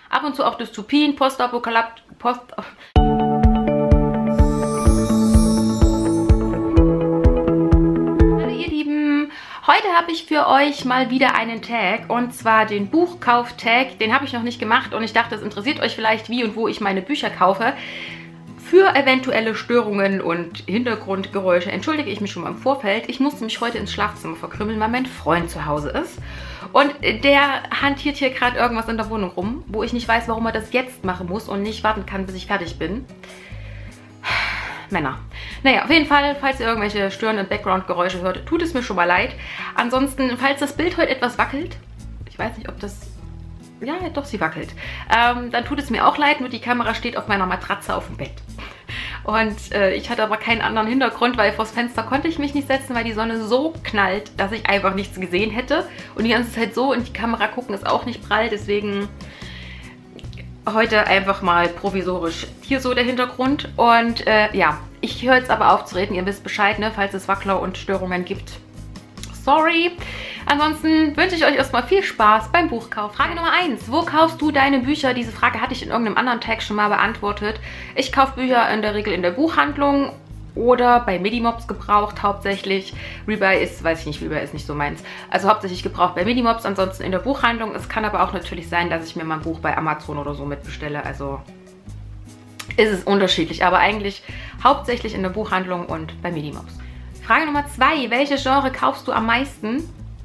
Ab und zu auch Dystopien, Heute habe ich für euch mal wieder einen Tag, und zwar den Buchkauf-Tag. Den habe ich noch nicht gemacht und ich dachte, es interessiert euch vielleicht, wie und wo ich meine Bücher kaufe. Für eventuelle Störungen und Hintergrundgeräusche entschuldige ich mich schon mal im Vorfeld. Ich musste mich heute ins Schlafzimmer verkrümmeln, weil mein Freund zu Hause ist. Und der hantiert hier gerade irgendwas in der Wohnung rum, wo ich nicht weiß, warum er das jetzt machen muss und nicht warten kann, bis ich fertig bin. Männer. Naja, auf jeden Fall, falls ihr irgendwelche störenden Background-Geräusche hört, tut es mir schon mal leid. Ansonsten, falls das Bild heute etwas wackelt, ich weiß nicht, ob das... Ja, doch, sie wackelt. Dann tut es mir auch leid, nur die Kamera steht auf meiner Matratze auf dem Bett. Und ich hatte aber keinen anderen Hintergrund, weil vors Fenster konnte ich mich nicht setzen, weil die Sonne so knallt, dass ich einfach nichts gesehen hätte. Und die ganze Zeit so in die Kamera gucken ist auch nicht prall, deswegen... Heute einfach mal provisorisch hier so der Hintergrund. Und ja, ich höre jetzt aber auf zu reden. Ihr wisst Bescheid, ne, falls es Wackler und Störungen gibt. Sorry. Ansonsten wünsche ich euch erstmal viel Spaß beim Buchkauf. Frage Nummer 1. Wo kaufst du deine Bücher? Diese Frage hatte ich in irgendeinem anderen Tag schon mal beantwortet. Ich kaufe Bücher in der Regel in der Buchhandlung oder bei Medimobs gebraucht hauptsächlich. Rebuy ist, weiß ich nicht, Rebuy ist nicht so meins. Also hauptsächlich gebraucht bei Medimobs, ansonsten in der Buchhandlung. Es kann aber auch natürlich sein, dass ich mir mein Buch bei Amazon oder so mitbestelle. Also ist es unterschiedlich, aber eigentlich hauptsächlich in der Buchhandlung und bei Medimobs. Frage Nummer 2. Welche Genre kaufst du am meisten?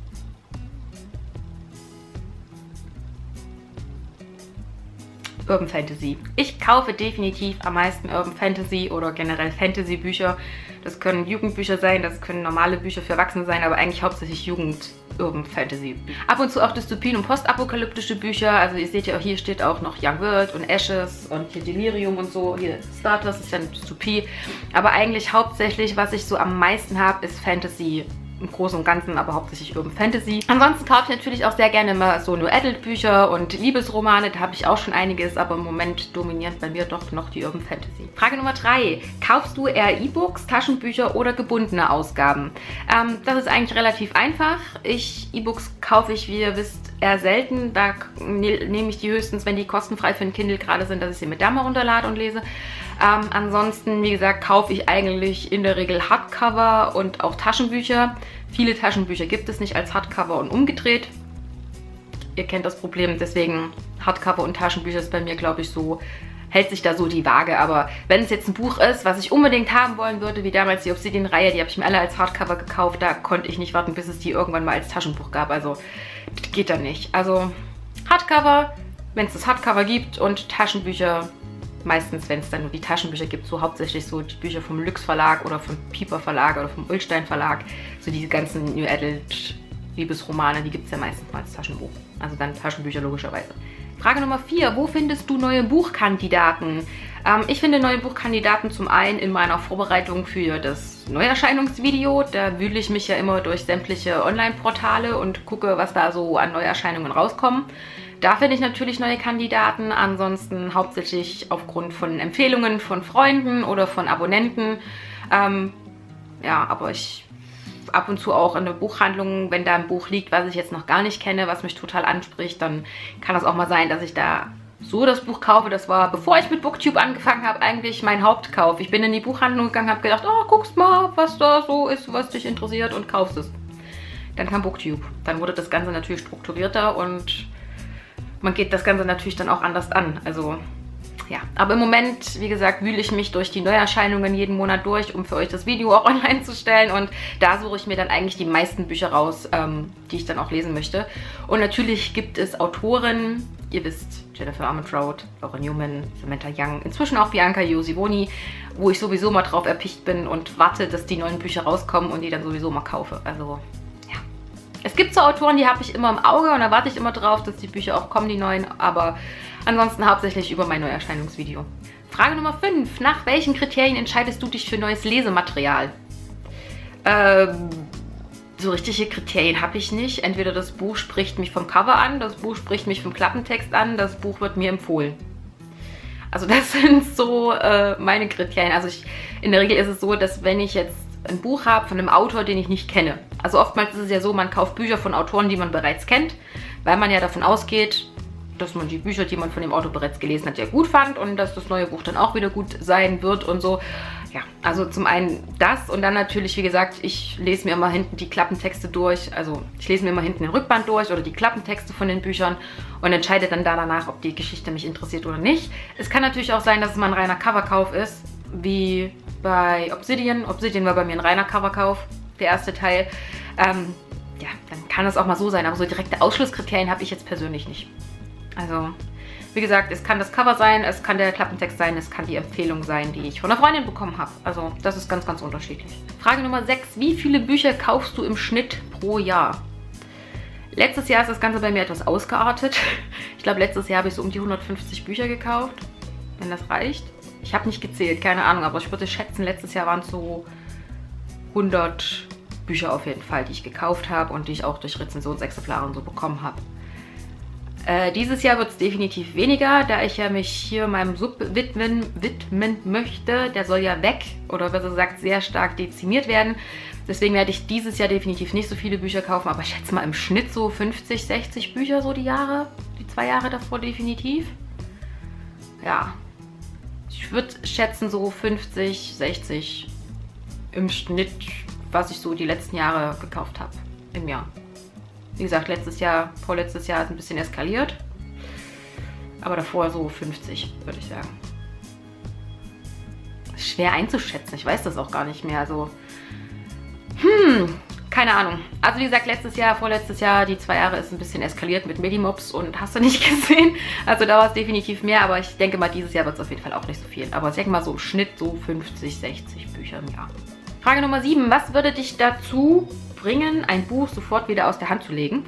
Urban Fantasy. Ich kaufe definitiv am meisten Urban Fantasy oder generell Fantasy Bücher. Das können Jugendbücher sein, das können normale Bücher für Erwachsene sein, aber eigentlich hauptsächlich Urban Fantasy. Ab und zu auch Dystopien und postapokalyptische Bücher. Also ihr seht ja, hier steht auch noch Young World und Ashes und hier Delirium und so. Hier Starters ist ja eine Dystopie. Aber eigentlich hauptsächlich, was ich so am meisten habe, ist Fantasy. Im Großen und Ganzen, aber hauptsächlich Urban Fantasy. Ansonsten kaufe ich natürlich auch sehr gerne mal so New Adult Bücher und Liebesromane. Da habe ich auch schon einiges, aber im Moment dominiert bei mir doch noch die Urban Fantasy. Frage Nummer 3. Kaufst du eher E-Books, Taschenbücher oder gebundene Ausgaben? Das ist eigentlich relativ einfach. E-Books kaufe ich, wie ihr wisst, eher selten. Da nehme ich die höchstens, wenn die kostenfrei für ein Kindle gerade sind, dass ich sie mit da mal runterlade und lese. Ansonsten, wie gesagt, kaufe ich eigentlich in der Regel Hardcover und auch Taschenbücher. Viele Taschenbücher gibt es nicht als Hardcover und umgedreht. Ihr kennt das Problem, deswegen Hardcover und Taschenbücher ist bei mir, glaube ich, so, hält sich da so die Waage. Aber wenn es jetzt ein Buch ist, was ich unbedingt haben wollen würde, wie damals die Obsidian-Reihe, die habe ich mir alle als Hardcover gekauft, da konnte ich nicht warten, bis es die irgendwann mal als Taschenbuch gab. Also geht da nicht. Also Hardcover, wenn es das Hardcover gibt, und Taschenbücher meistens, wenn es dann nur die Taschenbücher gibt, so hauptsächlich so die Bücher vom Lüx Verlag oder vom Piper Verlag oder vom Ullstein Verlag, so diese ganzen New Adult Liebesromane, die gibt es ja meistens mal als Taschenbuch. Also dann Taschenbücher logischerweise. Frage Nummer 4. Wo findest du neue Buchkandidaten? Ich finde neue Buchkandidaten zum einen in meiner Vorbereitung für das Neuerscheinungsvideo. Da wühle ich mich ja immer durch sämtliche Online-Portale und gucke, was da so an Neuerscheinungen rauskommen. Da finde ich natürlich neue Kandidaten, ansonsten hauptsächlich aufgrund von Empfehlungen von Freunden oder von Abonnenten. Ja, aber ich ab und zu auch in der Buchhandlung, wenn da ein Buch liegt, was ich jetzt noch gar nicht kenne, was mich total anspricht, dann kann das auch mal sein, dass ich da so das Buch kaufe. Das war, bevor ich mit Booktube angefangen habe, eigentlich mein Hauptkauf. Ich bin in die Buchhandlung gegangen, habe gedacht, oh, guckst mal, was da so ist, was dich interessiert, und kaufst es. Dann kam Booktube. Dann wurde das Ganze natürlich strukturierter und man geht das Ganze natürlich dann auch anders an. Also, ja. Aber im Moment, wie gesagt, wühle ich mich durch die Neuerscheinungen jeden Monat durch, um für euch das Video auch online zu stellen. Und da suche ich mir dann eigentlich die meisten Bücher raus, die ich dann auch lesen möchte. Und natürlich gibt es Autoren, ihr wisst, Jennifer Armentrout, Laura Newman, Samantha Young, inzwischen auch Bianca Iosivoni, wo ich sowieso mal drauf erpicht bin und warte, dass die neuen Bücher rauskommen und die dann sowieso mal kaufe. Also, es gibt so Autoren, die habe ich immer im Auge und da warte ich immer drauf, dass die Bücher auch kommen, die neuen, aber ansonsten hauptsächlich über mein Neuerscheinungsvideo. Frage Nummer 5. Nach welchen Kriterien entscheidest du dich für neues Lesematerial? So richtige Kriterien habe ich nicht. Entweder das Buch spricht mich vom Cover an, das Buch spricht mich vom Klappentext an, das Buch wird mir empfohlen. Also das sind so meine Kriterien. Also in der Regel ist es so, dass wenn ich jetzt ein Buch habe von einem Autor, den ich nicht kenne. Also oftmals ist es ja so, man kauft Bücher von Autoren, die man bereits kennt, weil man ja davon ausgeht, dass man die Bücher, die man von dem Autor bereits gelesen hat, ja gut fand und dass das neue Buch dann auch wieder gut sein wird und so. Ja, also zum einen das und dann natürlich, wie gesagt, ich lese mir immer hinten die Klappentexte durch. Also ich lese mir immer hinten den Rückband durch oder die Klappentexte von den Büchern und entscheide dann danach, ob die Geschichte mich interessiert oder nicht. Es kann natürlich auch sein, dass es mal ein reiner Coverkauf ist, wie bei Obsidian. Obsidian war bei mir ein reiner Coverkauf, der erste Teil. Ja, dann kann es auch mal so sein, aber so direkte Ausschlusskriterien habe ich jetzt persönlich nicht. Also, wie gesagt, es kann das Cover sein, es kann der Klappentext sein, es kann die Empfehlung sein, die ich von einer Freundin bekommen habe. Also, das ist ganz, ganz unterschiedlich. Frage Nummer 6. Wie viele Bücher kaufst du im Schnitt pro Jahr? Letztes Jahr ist das Ganze bei mir etwas ausgeartet. Ich glaube, letztes Jahr habe ich so um die 150 Bücher gekauft, wenn das reicht. Ich habe nicht gezählt, keine Ahnung, aber ich würde schätzen, letztes Jahr waren es so 100 Bücher auf jeden Fall, die ich gekauft habe und die ich auch durch Rezensionsexemplare und so bekommen habe. Dieses Jahr wird es definitiv weniger, da ich ja mich hier meinem Sub widmen möchte. Der soll ja weg oder besser gesagt sehr stark dezimiert werden. Deswegen werde ich dieses Jahr definitiv nicht so viele Bücher kaufen, aber ich schätze mal im Schnitt so 50, 60 Bücher so die 2 Jahre davor definitiv. Ja, ich würde schätzen so 50, 60 im Schnitt, was ich so die letzten Jahre gekauft habe im Jahr. Wie gesagt, vorletztes Jahr ist ein bisschen eskaliert. Aber davor so 50, würde ich sagen. Ist schwer einzuschätzen, ich weiß das auch gar nicht mehr. Also, keine Ahnung. Also wie gesagt, vorletztes Jahr, die 2 Jahre ist ein bisschen eskaliert mit Medimobs und hast du nicht gesehen. Also da war es definitiv mehr, aber ich denke mal, dieses Jahr wird es auf jeden Fall auch nicht so viel. Aber ich denke mal so im Schnitt so 50, 60 Bücher im Jahr. Frage Nummer 7. Was würde dich dazu bringen, ein Buch sofort wieder aus der Hand zu legen?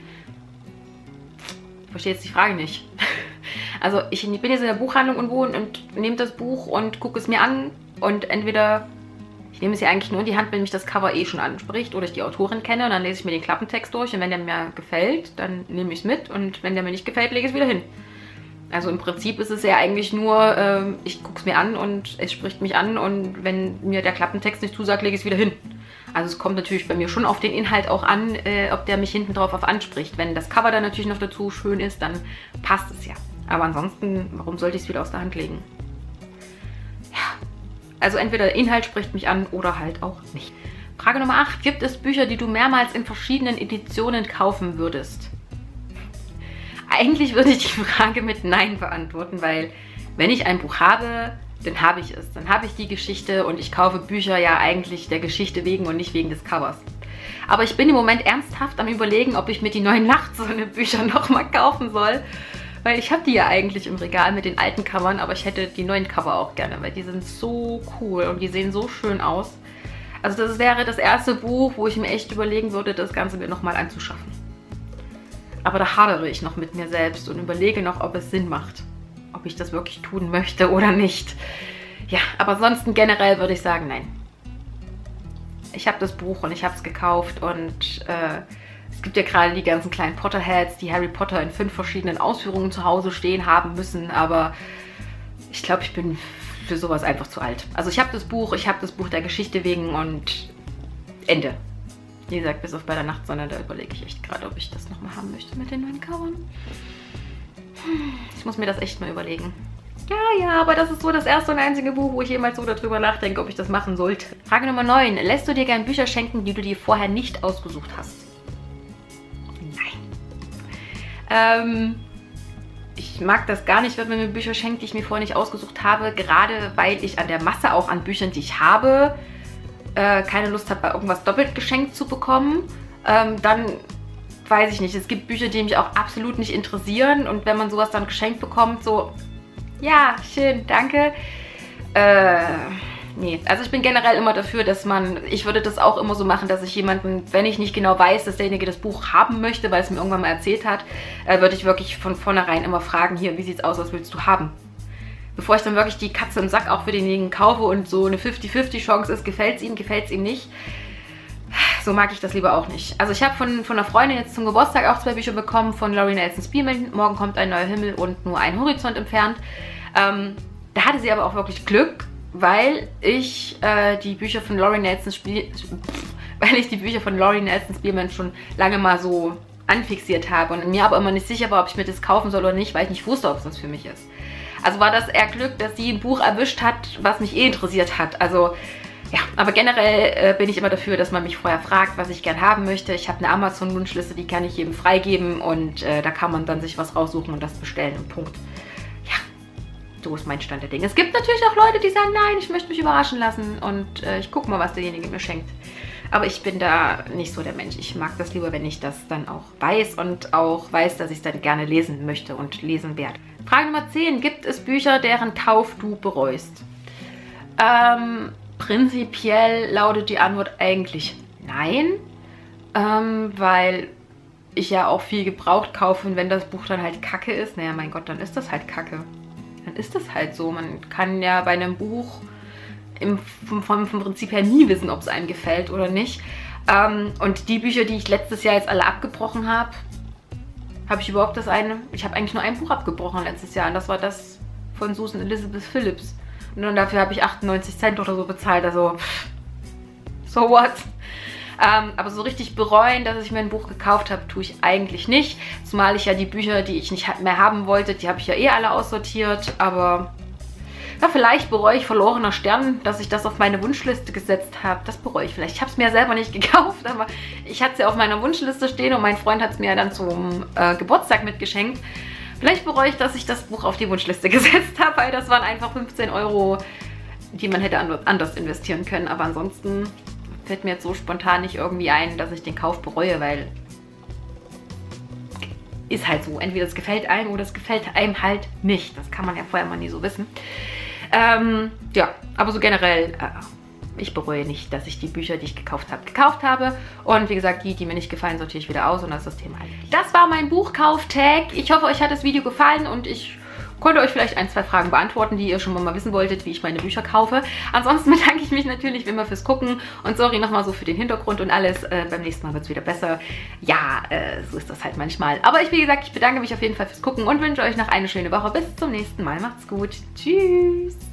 Ich verstehe jetzt die Frage nicht. Also ich bin jetzt in der Buchhandlung und nehme das Buch und gucke es mir an und entweder, ich nehme es ja eigentlich nur in die Hand, wenn mich das Cover eh schon anspricht oder ich die Autorin kenne und dann lese ich mir den Klappentext durch und wenn der mir gefällt, dann nehme ich es mit und wenn der mir nicht gefällt, lege ich es wieder hin. Also im Prinzip ist es ja eigentlich nur, ich gucke es mir an und es spricht mich an und wenn mir der Klappentext nicht zusagt, lege ich es wieder hin. Also es kommt natürlich bei mir schon auf den Inhalt auch an, ob der mich hinten drauf anspricht. Wenn das Cover dann natürlich noch dazu schön ist, dann passt es ja. Aber ansonsten, warum sollte ich es wieder aus der Hand legen? Ja, also entweder der Inhalt spricht mich an oder halt auch nicht. Frage Nummer 8. Gibt es Bücher, die du mehrmals in verschiedenen Editionen kaufen würdest? Eigentlich würde ich die Frage mit Nein beantworten, weil wenn ich ein Buch habe, dann habe ich es. Dann habe ich die Geschichte und ich kaufe Bücher ja eigentlich der Geschichte wegen und nicht wegen des Covers. Aber ich bin im Moment ernsthaft am Überlegen, ob ich mir die neuen Nachtsonne-Bücher nochmal kaufen soll. Weil ich habe die ja eigentlich im Regal mit den alten Covern, aber ich hätte die neuen Cover auch gerne, weil die sind so cool und die sehen so schön aus. Also das wäre das erste Buch, wo ich mir echt überlegen würde, das Ganze mir nochmal anzuschaffen. Aber da hadere ich noch mit mir selbst und überlege noch, ob es Sinn macht. Ob ich das wirklich tun möchte oder nicht. Ja, aber ansonsten generell würde ich sagen, nein. Ich habe das Buch und ich habe es gekauft und es gibt ja gerade die ganzen kleinen Potterheads, die Harry Potter in 5 verschiedenen Ausführungen zu Hause stehen haben müssen, aber ich glaube, ich bin für sowas einfach zu alt. Also ich habe das Buch der Geschichte wegen und Ende. Wie gesagt, bis auf bei der Nachtsonne, da überlege ich echt gerade, ob ich das nochmal haben möchte mit den neuen Covern. Ich muss mir das echt mal überlegen. Ja, aber das ist so das erste und einzige Buch, wo ich jemals so darüber nachdenke, ob ich das machen sollte. Frage Nummer 9. Lässt du dir gern Bücher schenken, die du dir vorher nicht ausgesucht hast? Nein. Ich mag das gar nicht, wenn man mir Bücher schenkt, die ich mir vorher nicht ausgesucht habe. Gerade weil ich an der Masse auch an Büchern, die ich habe, keine Lust habe, bei irgendwas doppelt geschenkt zu bekommen. Dann weiß ich nicht. Es gibt Bücher, die mich auch absolut nicht interessieren. Und wenn man sowas dann geschenkt bekommt, so, ja, schön, danke. Nee, also ich bin generell immer dafür, dass ich würde das auch immer so machen, dass ich jemanden, wenn ich nicht genau weiß, dass derjenige das Buch haben möchte, weil es mir irgendwann mal erzählt hat, würde ich wirklich von vornherein immer fragen, hier, wie sieht's aus, was willst du haben? Bevor ich dann wirklich die Katze im Sack auch für denjenigen kaufe und so eine 50-50 Chance ist, gefällt es ihm nicht. So mag ich das lieber auch nicht. Also ich habe von einer Freundin jetzt zum Geburtstag auch 2 Bücher bekommen von Laurie Nelson Spearman. Morgen kommt ein neuer Himmel und nur ein Horizont entfernt. Da hatte sie aber auch wirklich Glück, weil ich die Bücher von Laurie Nelson Spearman schon lange mal so anfixiert habe und mir aber immer nicht sicher war, ob ich mir das kaufen soll oder nicht, weil ich nicht wusste, ob es das für mich ist. Also war das eher Glück, dass sie ein Buch erwischt hat, was mich eh interessiert hat. Also ja, aber generell bin ich immer dafür, dass man mich vorher fragt, was ich gern haben möchte. Ich habe eine Amazon-Wunschliste, die kann ich jedem freigeben und da kann man dann sich was raussuchen und das bestellen und Punkt. Ja, so ist mein Stand der Dinge. Es gibt natürlich auch Leute, die sagen, nein, ich möchte mich überraschen lassen und ich gucke mal, was derjenige mir schenkt. Aber ich bin da nicht so der Mensch. Ich mag das lieber, wenn ich das dann auch weiß und auch weiß, dass ich es dann gerne lesen möchte und lesen werde. Frage Nummer 10. Gibt es Bücher, deren Kauf du bereust? Prinzipiell lautet die Antwort eigentlich nein, weil ich ja auch viel gebraucht kaufe und wenn das Buch dann halt kacke ist, naja, mein Gott, dann ist das halt kacke. Dann ist das halt so. Man kann ja bei einem Buch vom Prinzip her nie wissen, ob es einem gefällt oder nicht. Und die Bücher, die ich letztes Jahr jetzt alle abgebrochen habe, habe ich überhaupt das eine? Ich habe eigentlich nur ein Buch abgebrochen letztes Jahr und das war das von Susan Elizabeth Phillips. Und dafür habe ich 98 Cent oder so bezahlt, also so what? Aber so richtig bereuen, dass ich mir ein Buch gekauft habe, tue ich eigentlich nicht. Zumal ich ja die Bücher, die ich nicht mehr haben wollte, die habe ich ja eh alle aussortiert. Aber ja, vielleicht bereue ich Verlorener Stern, dass ich das auf meine Wunschliste gesetzt habe. Das bereue ich vielleicht. Ich habe es mir ja selber nicht gekauft, aber ich hatte es ja auf meiner Wunschliste stehen und mein Freund hat es mir dann zum Geburtstag mitgeschenkt. Vielleicht bereue ich, dass ich das Buch auf die Wunschliste gesetzt habe, weil das waren einfach 15 €, die man hätte anders investieren können. Aber ansonsten fällt mir jetzt so spontan nicht irgendwie ein, dass ich den Kauf bereue, weil ist halt so. Entweder es gefällt einem oder es gefällt einem halt nicht. Das kann man ja vorher mal nie so wissen. Ja, aber so generell, ich bereue nicht, dass ich die Bücher, die ich gekauft habe. Und wie gesagt, die mir nicht gefallen, sortiere ich wieder aus und das ist das Thema. Das war mein Buchkauf-Tag. Ich hoffe, euch hat das Video gefallen und ich konnte euch vielleicht 1, 2 Fragen beantworten, die ihr schon mal wissen wolltet, wie ich meine Bücher kaufe. Ansonsten bedanke ich mich natürlich wie immer fürs Gucken und sorry nochmal so für den Hintergrund und alles. Beim nächsten Mal wird es wieder besser. Ja, so ist das halt manchmal. Aber wie gesagt, ich bedanke mich auf jeden Fall fürs Gucken und wünsche euch noch eine schöne Woche. Bis zum nächsten Mal. Macht's gut. Tschüss.